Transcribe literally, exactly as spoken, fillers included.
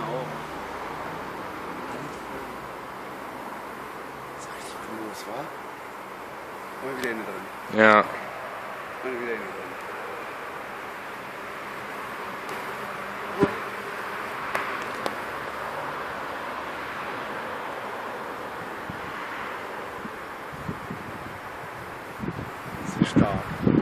auch. Sag ich doch, los, wa? Und wieder innen drin. Ja. Und wieder innen drin. Das ist stark.